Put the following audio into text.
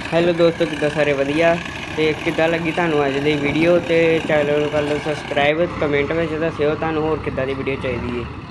Hello दोस्तों, कितना सारे वधिया ते किद्दां लगी तुहानूं अज दी वीडियो। ते चैनल कर लो सबसक्राइब, कमेंट में दस्सिओ तुहानूं होर किद्दां दी वीडियो चाहिदी है।